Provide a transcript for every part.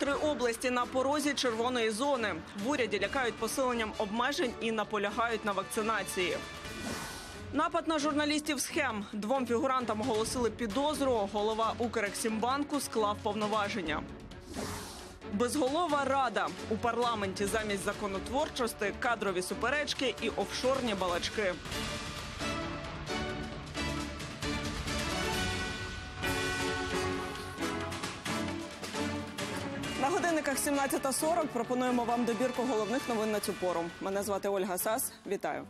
3 області на порозі червоної зони. В уряді лякають посиленням обмежень і наполягають на вакцинації. Напад на журналістів «Схем». 2 фігурантам оголосили підозру. Голова Укрексімбанку склав повноваження. Безголова рада. У парламенті замість законотворчості кадрові суперечки і офшорні балачки. На годинниках 17:40 пропонуємо вам добірку головних новин на цю пору. Мене звати Ольга Сас. Вітаю.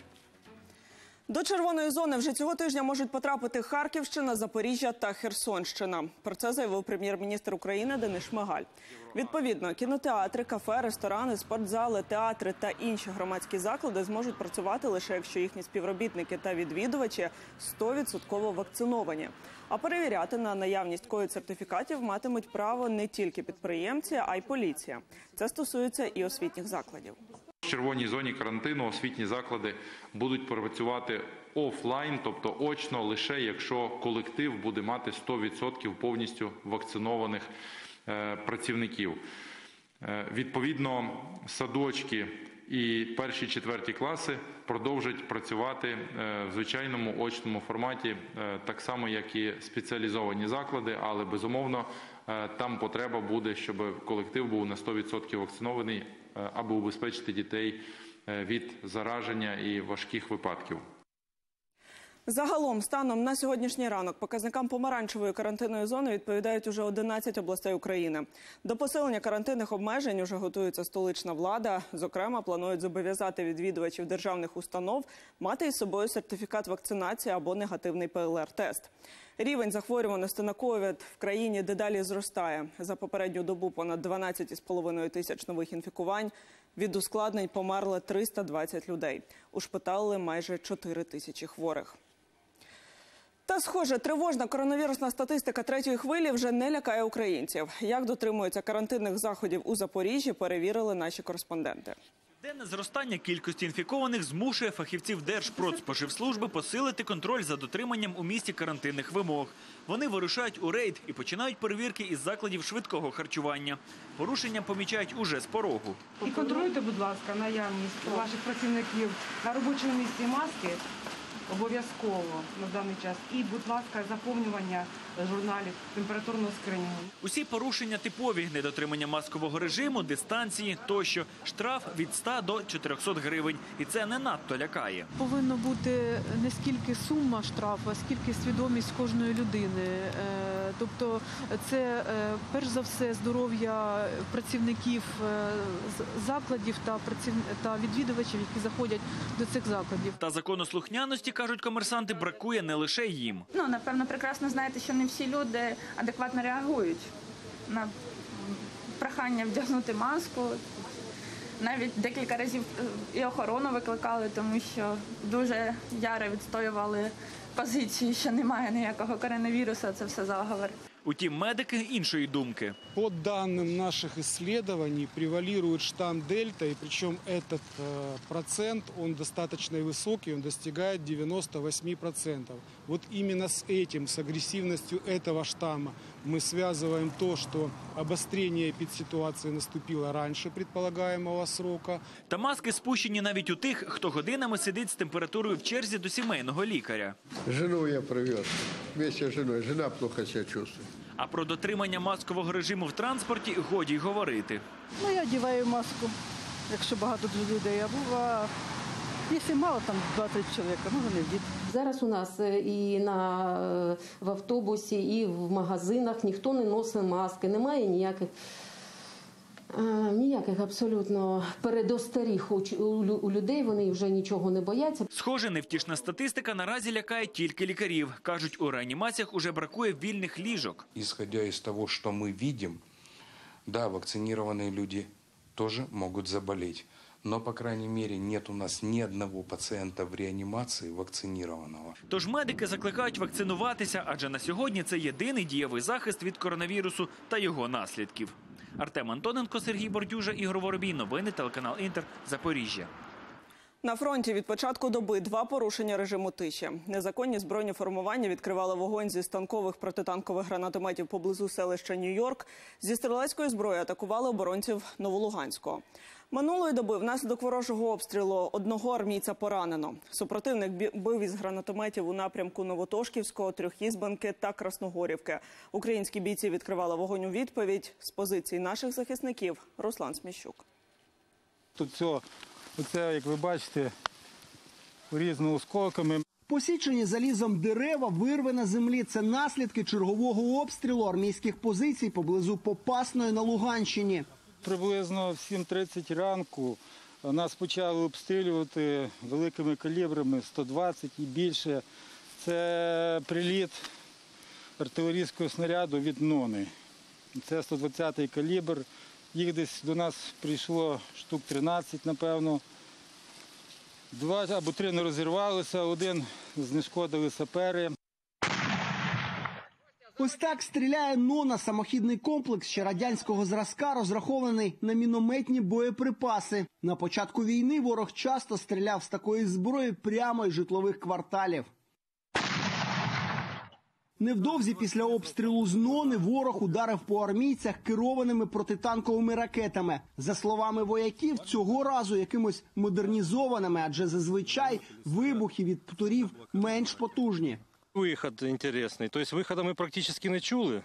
До червоної зони вже цього тижня можуть потрапити Харківщина, Запоріжжя та Херсонщина. Про це заявив прем'єр-міністр України Денис Шмигаль. Відповідно, кінотеатри, кафе, ресторани, спортзали, театри та інші громадські заклади зможуть працювати лише якщо їхні співробітники та відвідувачі 100% вакциновані. А перевіряти на наявність ковід-сертифікатів матимуть право не тільки підприємці, а й поліція. Це стосується і освітніх закладів. В червоній зоні карантину освітні заклади будуть працювати офлайн, тобто очно, лише якщо колектив буде мати 100% повністю вакцинованих працівників. Відповідно, садочки і 1-4 класи продовжать працювати в звичайному очному форматі, так само, як і спеціалізовані заклади, але, безумовно, там потреба буде, щоб колектив був на 100% вакцинований, аби убезпечити дітей від зараження і важких випадків. Загалом, станом на сьогоднішній ранок, показникам помаранчевої карантинної зони відповідають уже 11 областей України. До посилення карантинних обмежень уже готується столична влада. Зокрема, планують зобов'язати відвідувачів державних установ мати із собою сертифікат вакцинації або негативний ПЛР-тест. Рівень захворюваності на ковід в країні дедалі зростає. За попередню добу понад 12,5 тисяч нових інфікувань. Від ускладнень померли 320 людей. Ушпиталили майже 4 тисячі хворих. Та, схоже, тривожна коронавірусна статистика 3-ї хвилі вже не лякає українців. Як дотримуються карантинних заходів у Запоріжжі, перевірили наші кореспонденти. Денне зростання кількості інфікованих змушує фахівців Держпродспоживслужби посилити контроль за дотриманням у місті карантинних вимог. Вони вирушають у рейд і починають перевірки із закладів швидкого харчування. Порушення помічають уже з порогу. І контролюйте, будь ласка, наявність ваших працівників на робочому місці маски обов'язково на даний час. І, будь ласка, заповнювання журналів температурного скринінгу. Усі порушення типові – недотримання маскового режиму, дистанції тощо. Штраф від 100 до 400 гривень. І це не надто лякає. Повинно бути не скільки сума штрафу, а скільки свідомість кожної людини. Тобто це, перш за все, здоров'я працівників закладів та відвідувачів, які заходять до цих закладів. Та законослухняності, кажуть комерсанти, бракує не лише їм. Напевно, прекрасно знаєте, що не всі люди адекватно реагують на прохання вдягнути маску. Навіть декілька разів і охорону викликали, тому що дуже яро відстоювали позиції, що немає ніякого коронавірусу, це все заговор. Утім, медики іншої думки. По данным наших исследований превалирует штамм дельта, и причем этот процент, он достаточно высокий, он достигает 98%. Вот именно с этим, с агрессивностью этого штамма мы связываем то, что обострение эпидситуации наступило раньше предполагаемого срока. Та маски спущені навіть у тих, хто годинами сидить з температурою в черзі до сімейного лікаря. Жену я привез вместе с женой. Жена плохо себя чувствует. А про дотримання маскового режиму в транспорті годі й говорити. Я одягаю маску, якщо багато людей, а якщо мало, там 20 чоловік, може не вдіти. Зараз у нас і в автобусі, і в магазинах ніхто не носить маски, немає ніяких абсолютно передосторіг у людей, вони вже нічого не бояться. Схоже, невтішна статистика наразі лякає тільки лікарів. Кажуть, у реанімаціях уже бракує вільних ліжок. Исходя из того, что мы видим, да, вакцинированные люди тоже могут заболеть. Но, по крайней мере, нет у нас ни одного пациента в реанімації вакцинованого. Тож медики закликають вакцинуватися, адже на сьогодні це єдиний дієвий захист від коронавірусу та його наслідків. Артем Антоненко, Сергій Бордюжа, Ігор Воробій. Новини, телеканал Інтер, Запоріжжя. На фронті від початку доби 2 порушення режиму тиші. Незаконні збройні формування відкривали вогонь зі станкових протитанкових гранатометів поблизу селища Нью-Йорк. Зі стрілецької зброї атакували оборонців Новолуганського. Минулої доби внаслідок ворожого обстрілу одного армійця поранено. Супротивник бив із гранатометів у напрямку Новотошківського, Трьохізбенки та Красногорівки. Українські бійці відкривали вогонь у відповідь. З позицій наших захисників Руслан Сміщук. Тут все, оце, як ви бачите, порізано осколками. Посічені залізом дерева, вирви на землі – це наслідки чергового обстрілу армійських позицій поблизу Попасної на Луганщині. Приблизно в 7:30 ранку нас почали обстрілювати великими калібрами 120 і більше. Це приліт артилерійського снаряду від НОНи. Це 120-й калібр. Їх десь до нас прийшло штук 13, напевно. 2 або 3 не розірвалися, 1 знешкодили сапери. Ось так стріляє НОНа – самохідний комплекс ще радянського зразка, розрахований на мінометні боєприпаси. На початку війни ворог часто стріляв з такої зброї прямо із житлових кварталів. Невдовзі після обстрілу з НОНи ворог ударив по армійцях керованими протитанковими ракетами. За словами вояків, цього разу якимось модернізованими, адже зазвичай вибухи від птурів менш потужні. Вихід інтересний. Тобто виходу ми практично не чули,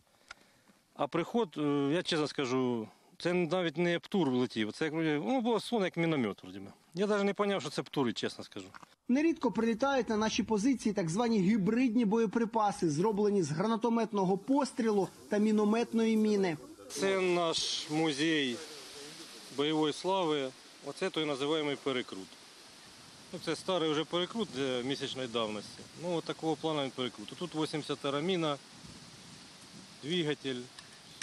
а приход, я чесно скажу, це навіть не птур влетів. Це було сон як міномет. Я навіть не зрозумів, що це птури, чесно скажу. Нерідко прилітають на наші позиції так звані гібридні боєприпаси, зроблені з гранатометного пострілу та мінометної міни. Це наш музей бойової слави. Оце той називаємо перекрут. Це старий вже перекрут місячної давності. Ось такого плану він перекрут. Тут 80-та міна, двигатель, все.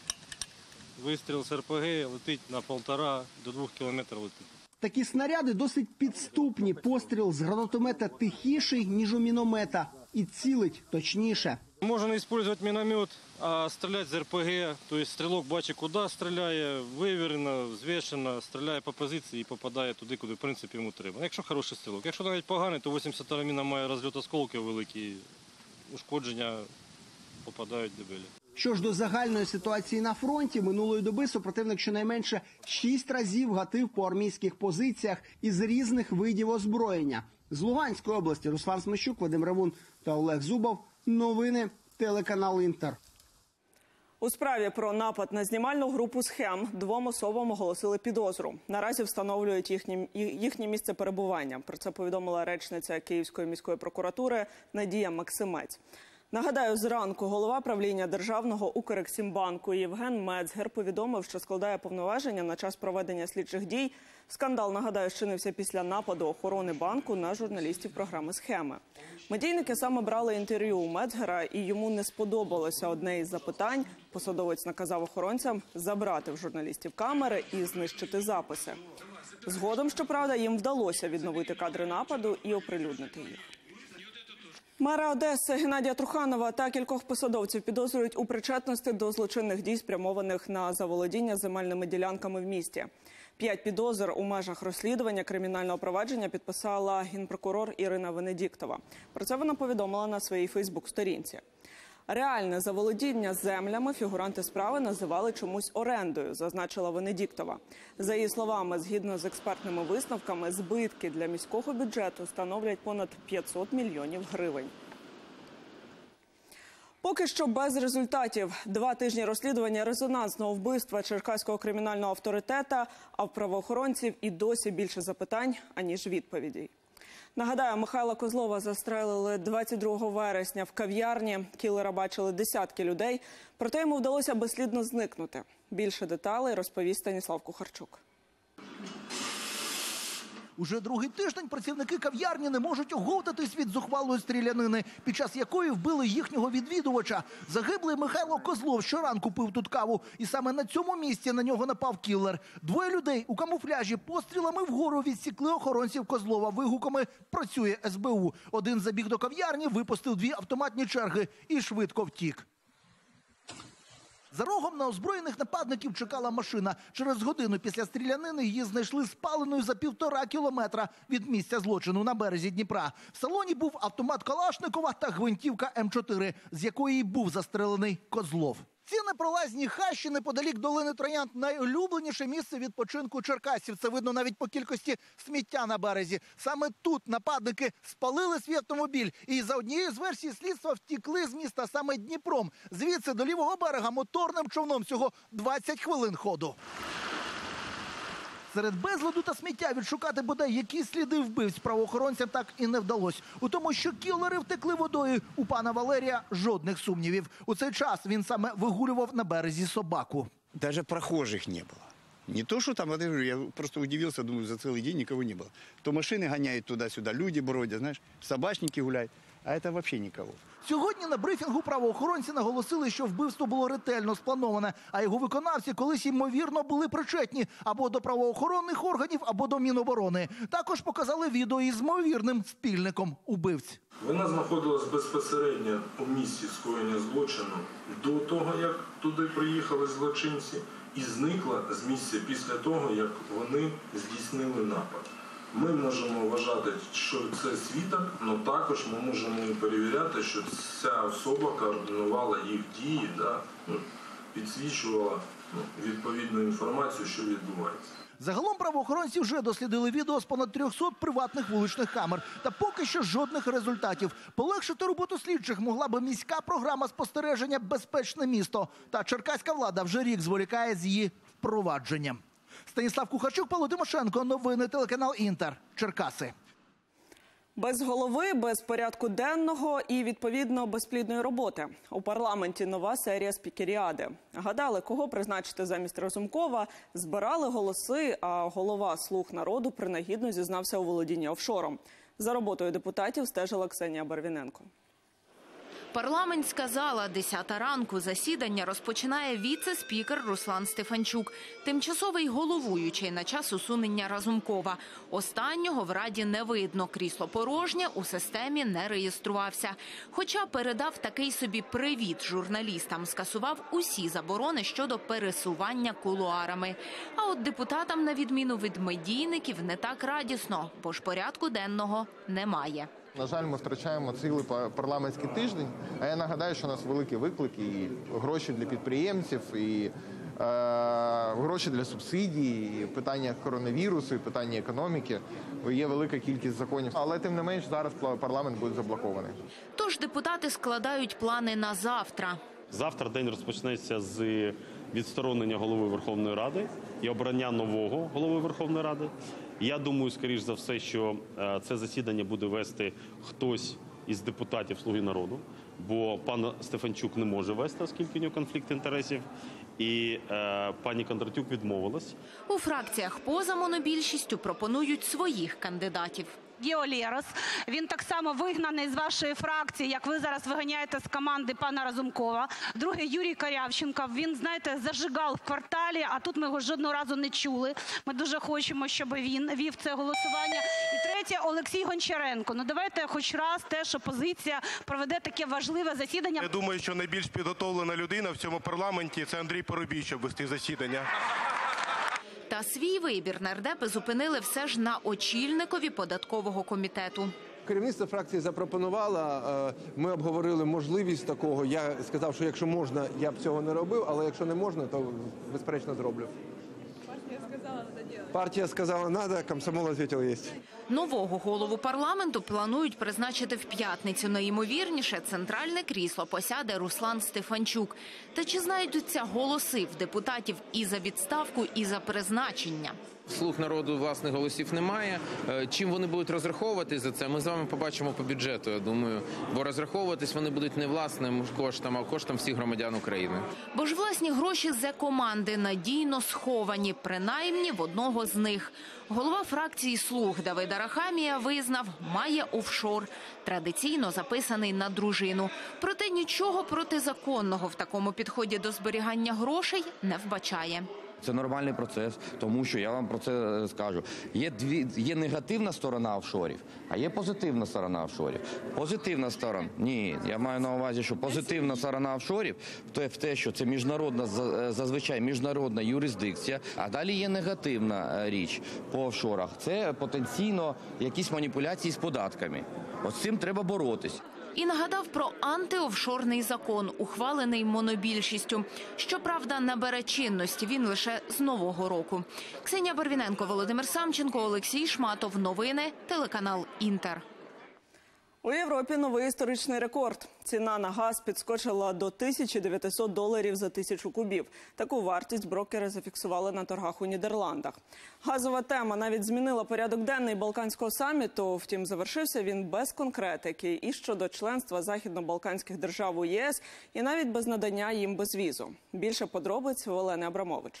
Вистріл з РПГ летить на 1,5 до 2 кілометрів летить. Такі снаряди досить підступні. Постріл з гранатомета тихіший, ніж у міномета. І цілить точніше. Можна використовувати міномет, а стріляти з РПГ. Тобто стрілок бачить, куди стріляє, вивірено, взвішено, стріляє по позиції і попадає туди, куди в принципі йому треба. Якщо хороший стрілок. Якщо навіть поганий, то 80-та міна має розльот осколків великий, ушкодження попадають дебелі. Що ж до загальної ситуації на фронті, минулої доби супротивник щонайменше 6 разів гатив по армійських позиціях із різних видів озброєння. З Луганської області Руслан Сміщук, Вадим Ревун та Олег Зубов. Новини, телеканал «Інтер». У справі про напад на знімальну групу «Схем» 2 особам оголосили підозру. Наразі встановлюють їхнє місце перебування. Про це повідомила речниця Київської міської прокуратури Надія Максимець. Нагадаю, зранку голова правління Державного Укрексімбанку Євген Мецгер повідомив, що складає повноваження на час проведення слідчих дій. Скандал, нагадаю, щинився після нападу охорони банку на журналістів програми «Схеми». Медійники саме брали інтерв'ю у Мецгера, і йому не сподобалося одне із запитань. Посадовець наказав охоронцям забрати в журналістів камери і знищити записи. Згодом, щоправда, їм вдалося відновити кадри нападу і оприлюднити їх. Мера Одеси Геннадія Труханова та кількох посадовців підозрюють у причетності до злочинних дій, спрямованих на заволодіння земельними ділянками в місті. 5 підозр у межах розслідування кримінального провадження підписала генпрокурор Ірина Венедіктова. Про це вона повідомила на своїй фейсбук-сторінці. Реальне заволодіння землями фігуранти справи називали чомусь орендою, зазначила Венедіктова. За її словами, згідно з експертними висновками, збитки для міського бюджету становлять понад 500 мільйонів гривень. Поки що без результатів. 2 тижні розслідування резонансного вбивства черкаського кримінального авторитета, а в правоохоронців і досі більше запитань, аніж відповідей. Нагадаю, Михайла Козлова застрелили 22 вересня в кав'ярні. Кілера бачили десятки людей, проте йому вдалося безслідно зникнути. Більше деталей розповість Станіслав Кухарчук. Уже другий тиждень працівники кав'ярні не можуть оговтатись від зухвалої стрілянини, під час якої вбили їхнього відвідувача. Загиблий Михайло Козлов щоранку пив тут каву, і саме на цьому місці на нього напав кілер. 2 людей у камуфляжі пострілами вгору відсікли охоронців Козлова вигуками «Працює СБУ». Один забіг до кав'ярні, випустив 2 автоматні черги і швидко втік. За рогом на озброєних нападників чекала машина. Через годину після стрілянини її знайшли спаленою за 1,5 кілометра від місця злочину на березі Дніпра. В салоні був автомат Калашникова та гвинтівка М4, з якої й був застрелений Козлов. Ці непролазні хащі неподалік долини Троянд – найулюбленіше місце відпочинку черкасців. Це видно навіть по кількості сміття на березі. Саме тут нападники спалили свій автомобіль і за однією з версій слідства втікли з міста саме Дніпром. Звідси до лівого берега моторним човном всього 20 хвилин ходу. Серед безладу та сміття відшукати бодай якісь сліди вбивць правоохоронцям так і не вдалося. У тому, що кілери втекли водою, у пана Валерія жодних сумнівів. У цей час він саме вигулював на березі собаку. Даже прохожих не было. Не то, что там, я просто удивился, думаю, за целый день никого не было. То машины гоняют туда-сюда, люди бродят, знаешь, собачники гуляют, а это вообще никого. Сьогодні на брифінгу правоохоронці наголосили, що вбивство було ретельно сплановане, а його виконавці колись, ймовірно, були причетні або до правоохоронних органів, або до Міноборони. Також показали відео із ймовірним спільником убивць. Вона знаходилась безпосередньо у місці скоєння злочину до того, як туди приїхали злочинці, і зникла з місця після того, як вони здійснили напад. Ми можемо вважати, що це свідок, але також ми можемо і перевіряти, що ця особа координувала їх дії, підсвічувала відповідну інформацію, що відбувається. Загалом правоохоронці вже дослідили відео з понад 300 приватних вуличних камер. Та поки що жодних результатів. Полегшити роботу слідчих могла би міська програма спостереження «Безпечне місто». Та черкаська влада вже рік зволікає з її впровадженням. Станіслав Кухарчук, Павло Тимошенко. Новини телеканал «Інтер». Черкаси. Без голови, без порядку денного і, відповідно, безплідної роботи. У парламенті нова серія спікеріади. Гадали, кого призначити замість Разумкова, збирали голоси, а голова «Слуг народу» принагідно зізнався у володінні офшором. За роботою депутатів стежила Ксенія Барвіненко. Парламентська зала, 10 ранку, засідання розпочинає віце-спікер Руслан Стефанчук, тимчасовий головуючий на час усунення Разумкова. Останнього в Раді не видно, крісло порожнє, у системі не реєструвався. Хоча передав такий собі привіт журналістам, скасував усі заборони щодо пересування кулуарами. А от депутатам, на відміну від медійників, не так радісно, бо ж порядку денного немає. На жаль, ми втрачаємо цілий парламентський тиждень, а я нагадаю, що у нас великі виклики, і гроші для підприємців, і гроші для субсидій, і питання коронавірусу, і питання економіки. Є велика кількість законів, але тим не менш зараз парламент буде заблокований. Тож депутати складають плани на завтра. Завтра день розпочнеться з відсторонення голови Верховної Ради і обрання нового голови Верховної Ради. Я думаю, скоріш за все, що це засідання буде вести хтось із депутатів «Слуги народу», бо пан Стефанчук не може вести, оскільки у нього конфлікт інтересів, і пані Кондратюк відмовилась. У фракціях поза монобільшістю пропонують своїх кандидатів. Гео Лерос, він так само вигнаний з вашої фракції, як ви зараз виганяєте з команди пана Разумкова. Другий Юрій Корявченко, він, знаєте, зажигав в кварталі, а тут ми його жодного разу не чули. Ми дуже хочемо, щоб він вів це голосування. І третє, Олексій Гончаренко. Ну давайте хоч раз теж опозиція проведе таке важливе засідання. Я думаю, що найбільш підготовлена людина в цьому парламенті – це Андрій Парубій, щоб вести засідання. Та свій вибір нардепи зупинили все ж на очільникові податкового комітету. Керівництво фракції запропонувало, ми обговорили можливість такого. Я сказав, що якщо можна, я б цього не робив, але якщо не можна, то безперечно зроблю. Партія сказала, надо, комсомол відповів, є. Нового голову парламенту планують призначити в п'ятницю. Найімовірніше, центральне крісло посяде Руслан Стефанчук. Та чи знайдуться голоси в депутатів і за відставку, і за призначення? «Слуг народу» власних голосів немає. Чим вони будуть розраховуватись за це, ми з вами побачимо по бюджету, я думаю. Бо розраховуватись вони будуть не власним коштом, а коштом всіх громадян України. Бо ж власні гроші Зе-команди надійно сховані, принаймні в одного з них. Голова фракції «Слуг» Давид Арахамія визнав, має офшор, традиційно записаний на дружину. Проте нічого протизаконного в такому підході до зберігання грошей не вбачає. Це нормальний процес, тому що я вам про це скажу. Є негативна сторона офшорів, а є позитивна сторона офшорів. Позитивна сторона, ні, я маю на увазі, що позитивна сторона офшорів в те, що це зазвичай міжнародна юрисдикція, а далі є негативна річ по офшорах. Це потенційно якісь маніпуляції з податками. Ось з цим треба боротись. І нагадав про антиофшорний закон, ухвалений монобільшістю. Щоправда, набере чинності він лише з нового року. Ксенія Барвіненко, Володимир Самченко, Олексій Шматов. Новини, телеканал «Інтер». У Європі новий історичний рекорд. Ціна на газ підскочила до $1900 за 1000 кубів. Таку вартість брокери зафіксували на торгах у Нідерландах. Газова тема навіть змінила порядок денний Балканського саміту. Втім, завершився він без конкретики і щодо членства західно-балканських держав у ЄС, і навіть без надання їм безвізу. Більше подробиць у Олени Абрамович.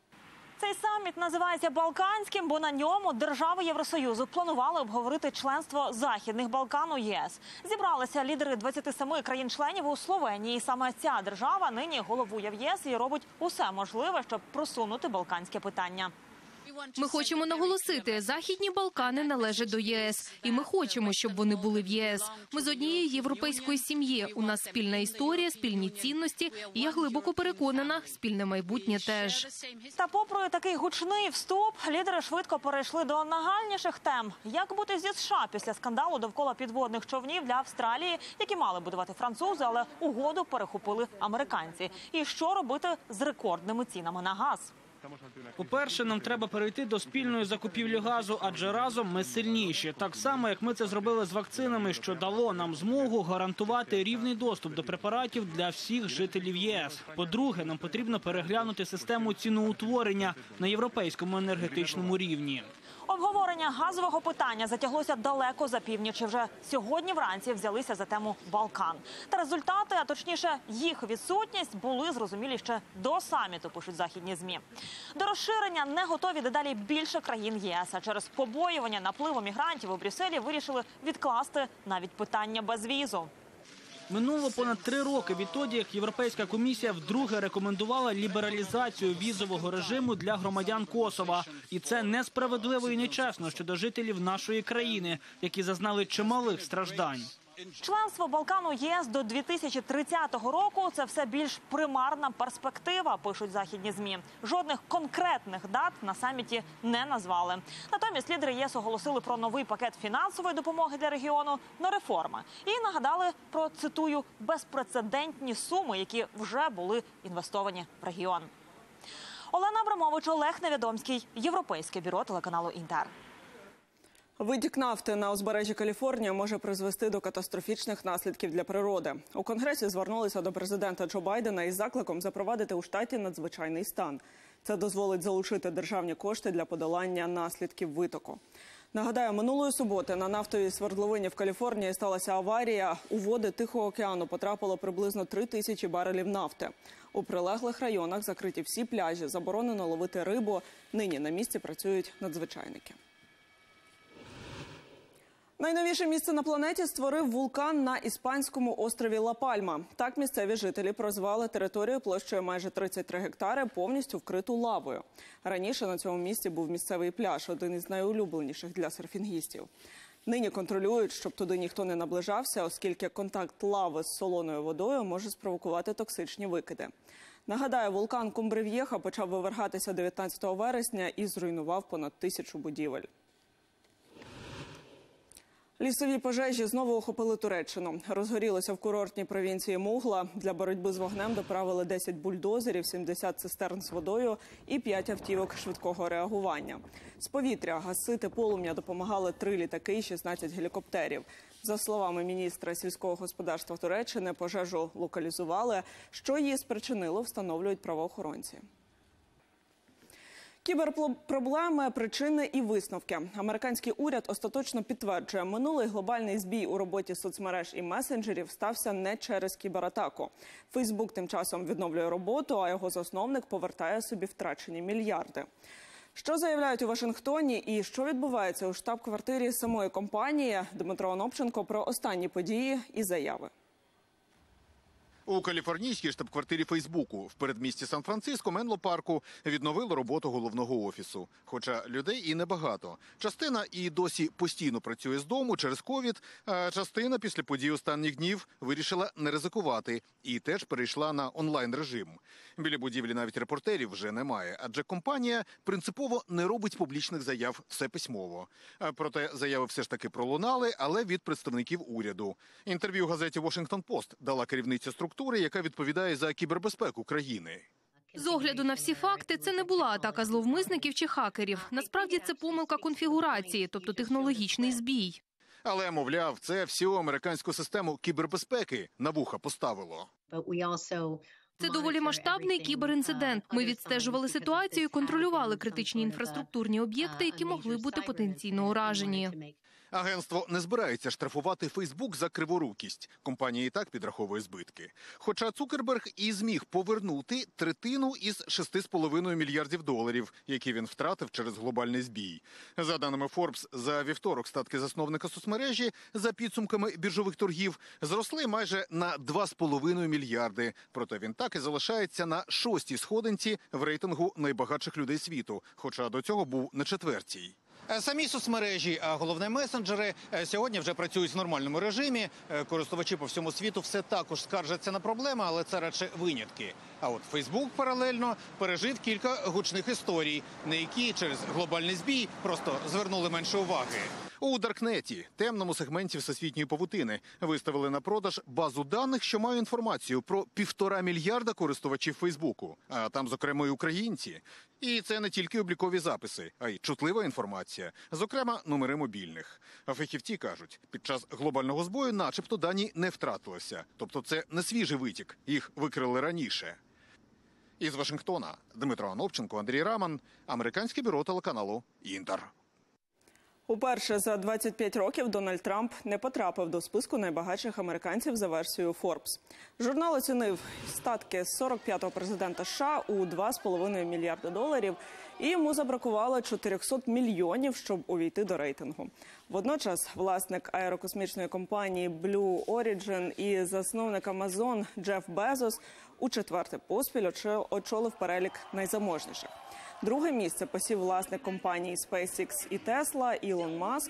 Цей саміт називається Балканським, бо на ньому держави Євросоюзу планували обговорити членство Західних Балкан у ЄС. Зібралися лідери 27 країн-членів у Словенії. Саме ця держава нині головує в ЄС і робить усе можливе, щоб просунути балканське питання. Ми хочемо наголосити, Західні Балкани належать до ЄС. І ми хочемо, щоб вони були в ЄС. Ми з однієї європейської сім'ї. У нас спільна історія, спільні цінності. І я глибоко переконана, спільне майбутнє теж. Та попри такий гучний вступ, лідери швидко перейшли до нагальніших тем. Як бути зі США після скандалу довкола підводних човнів для Австралії, які мали будувати французи, але угоду перехопили американці? І що робити з рекордними цінами на газ? По-перше, нам треба перейти до спільної закупівлі газу, адже разом ми сильніші. Так само, як ми це зробили з вакцинами, що дало нам змогу гарантувати рівний доступ до препаратів для всіх жителів єС. По-друге, нам потрібно переглянути систему ціноутворення на європейському енергетичному рівні. Обговорення газового питання затяглося далеко за північ. Вже сьогодні вранці взялися за тему Балкан. Та результати, а точніше їх відсутність, були зрозумілі ще до саміту, пишуть західні ЗМІ. До розширення не готові дедалі більше країн ЄС. А через побоювання напливу мігрантів у Брюсселі вирішили відкласти навіть питання безвізу. Минуло понад 3 роки відтоді, як Європейська комісія вдруге рекомендувала лібералізацію візового режиму для громадян Косова. І це несправедливо і нечесно щодо жителів нашої країни, які зазнали чималих страждань. Членство Балкану ЄС до 2030 року – це все більш примарна перспектива, пишуть західні ЗМІ. Жодних конкретних дат на саміті не назвали. Натомість лідери ЄС оголосили про новий пакет фінансової допомоги для регіону на реформи. І нагадали про, цитую, безпрецедентні суми, які вже були інвестовані в регіон. Олена Абрамович, Олег Невідомський, Європейське бюро телеканалу «Інтер». Витік нафти на узбережжі Каліфорнії може призвести до катастрофічних наслідків для природи. У Конгресі звернулися до президента Джо Байдена із закликом запровадити у штаті надзвичайний стан. Це дозволить залучити державні кошти для подолання наслідків витоку. Нагадаю, минулої суботи на нафтовій свердловині в Каліфорнії сталася аварія. У води Тихого океану потрапило приблизно 3000 барелів нафти. У прилеглих районах закриті всі пляжі, заборонено ловити рибу. Нині на місці працюють надзвичайники. Найновіше місце на планеті створив вулкан на іспанському острові Ла-Пальма. Так місцеві жителі прозвали територію площею майже 33 гектари, повністю вкриту лавою. Раніше на цьому місці був місцевий пляж, один із найулюбленіших для серфінгістів. Нині контролюють, щоб туди ніхто не наближався, оскільки контакт лави з солоною водою може спровокувати токсичні викиди. Нагадаю, вулкан Кумбре-В'єха почав вивергатися 19 вересня і зруйнував понад 1000 будівель. Лісові пожежі знову охопили Туреччину. Розгорілося в курортній провінції Мугла. Для боротьби з вогнем доправили 10 бульдозерів, 70 цистерн з водою і 5 автівок швидкого реагування. З повітря гасити полум'я допомагали 3 літаки і 16 гелікоптерів. За словами міністра сільського господарства Туреччини, пожежу локалізували. Що її спричинило, встановлюють правоохоронці. Кіберпроблеми, причини і висновки. Американський уряд остаточно підтверджує, минулий глобальний збій у роботі соцмереж і месенджерів стався не через кібератаку. Фейсбук тим часом відновлює роботу, а його засновник повертає собі втрачені мільярди. Що заявляють у Вашингтоні і що відбувається у штаб-квартирі самої компанії, Дмитро Онопченко про останні події і заяви. У каліфорнійській штаб-квартирі Фейсбуку в передмісті Сан-Франциско Менло-парку відновили роботу головного офісу. Хоча людей і небагато. Частина і досі постійно працює з дому через ковід, а частина після подій останніх днів вирішила не ризикувати і теж перейшла на онлайн-режим. Біля будівлі навіть репортерів вже немає, адже компанія принципово не робить публічних заяв, все письмово. Проте заяви все ж таки пролунали, але від представників уряду. Інтерв'ю газеті «Вашингтон-Пост» дала керівниця структури, яка відповідає за кібербезпеку країни. З огляду на всі факти, це не була атака зловмисників чи хакерів. Насправді це помилка конфігурації, тобто технологічний збій. Але, мовляв, це всю американську систему кібербезпеки на вуха поставило. Це доволі масштабний кіберінцидент. Ми відстежували ситуацію і контролювали критичні інфраструктурні об'єкти, які могли бути потенційно уражені. Агентство не збирається штрафувати Фейсбук за криворукість. Компанія і так підраховує збитки. Хоча Цукерберг і зміг повернути третину із $6,5 мільярдів, які він втратив через глобальний збій. За даними Forbes, за вівторок статки засновника соцмережі за підсумками біржових торгів зросли майже на 2,5 мільярди. Проте він так і залишається на 6-й сходинці в рейтингу найбагатших людей світу, хоча до цього був на 4-й. Самі соцмережі, а головне месенджери, сьогодні вже працюють в нормальному режимі. Користувачі по всьому світу все також скаржаться на проблеми, але це радше винятки. А от Фейсбук паралельно пережив кілька гучних історій, на які через глобальний збій просто звернули менше уваги. У Даркнеті, темному сегменті всесвітньої павутини, виставили на продаж базу даних, що має інформацію про 1,5 мільярда користувачів Фейсбуку. А там, зокрема, і українці. І це не тільки облікові записи, а й чутлива інформація. Зокрема, номери мобільних. А фахівці кажуть, під час глобального збою начебто дані не втратилися. Тобто це не свіжий витік, їх викрили раніше. Із Вашингтона Дмитро Анопченко, Андрій Раман, американське бюро телеканалу «Інтер». Уперше за 25 років Дональд Трамп не потрапив до списку найбагатших американців за версією Forbes. Журнал оцінив статки 45-го президента США у $2,5 мільярди, і йому забракувало 400 мільйонів, щоб увійти до рейтингу. Водночас власник аерокосмічної компанії Blue Origin і засновник Amazon Джеф Безос у 4-й поспіль очолив перелік найзаможніших. Друге місце посів власник компаній SpaceX і Tesla Ілон Маск.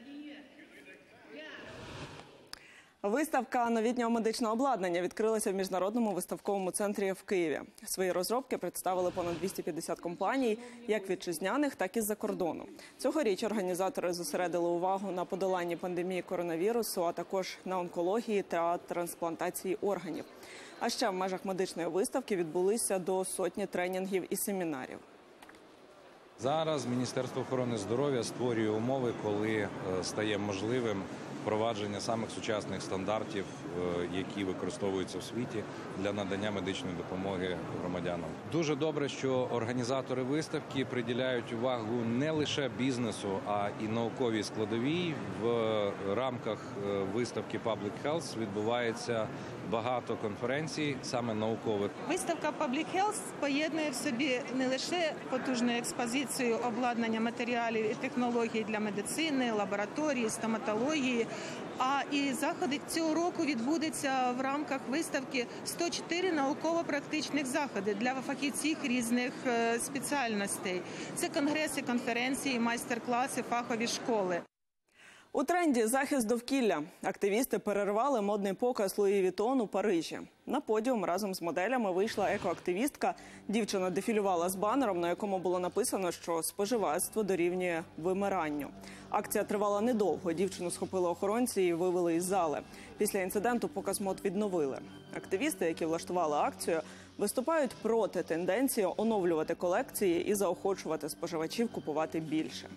Виставка новітнього медичного обладнання відкрилася в Міжнародному виставковому центрі в Києві. Свої розробки представили понад 250 компаній, як вітчизняних, так і з-за кордону. Цьогоріч організатори зосередили увагу на подоланні пандемії коронавірусу, а також на онкології та трансплантації органів. А ще в межах медичної виставки відбулися до сотні тренінгів і семінарів. Зараз Міністерство охорони здоров'я створює умови, коли стає можливим впровадження самих сучасних стандартів, які використовуються в світі для надання медичної допомоги громадянам. Дуже добре, що організатори виставки приділяють увагу не лише бізнесу, а і науковій складовій. В рамках виставки Public Health відбувається багато конференцій, саме наукових. Виставка Public Health поєднує в собі не лише потужну експозицію обладнання, матеріалів і технологій для медицини, лабораторії, стоматології, а і заходи цього року відбудеться в рамках виставки 104 науково-практичних заходи для фахівців різних спеціальностей. Це конгреси, конференції, майстер-класи, фахові школи. У тренді захист довкілля. Активісти перервали модний показ Луї Вітон у Парижі. На подіум разом з моделями вийшла екоактивістка. Дівчина дефілювала з банером, на якому було написано, що споживацтво дорівнює вимиранню. Акція тривала недовго. Дівчину схопили охоронці і вивели із зали. Після інциденту показ мод відновили. Активісти, які влаштували акцію, виступають проти тенденції оновлювати колекції і заохочувати споживачів купувати більше.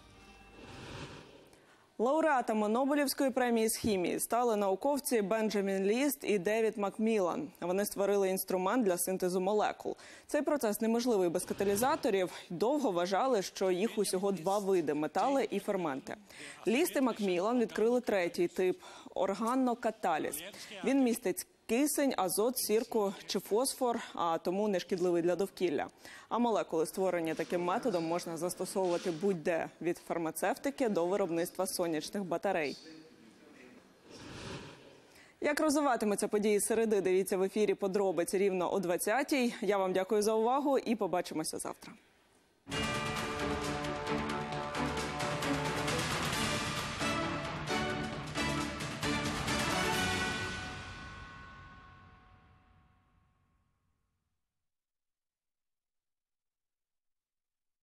Лауреатами Нобелівської премії з хімії стали науковці Бенджамін Ліст і Девід Макмілан. Вони створили інструмент для синтезу молекул. Цей процес неможливий без каталізаторів. Довго вважали, що їх усього 2 види – метали і ферменти. Ліст і Макмілан відкрили 3-й тип – органнокаталіз. Він містить кисень, азот, сірку чи фосфор, а тому не шкідливий для довкілля. А молекули, створені таким методом, можна застосовувати будь-де – від фармацевтики до виробництва сонячних батарей. Як розвиватимуться події середи, дивіться в ефірі «Подробиці» рівно о 20-й. Я вам дякую за увагу і побачимося завтра.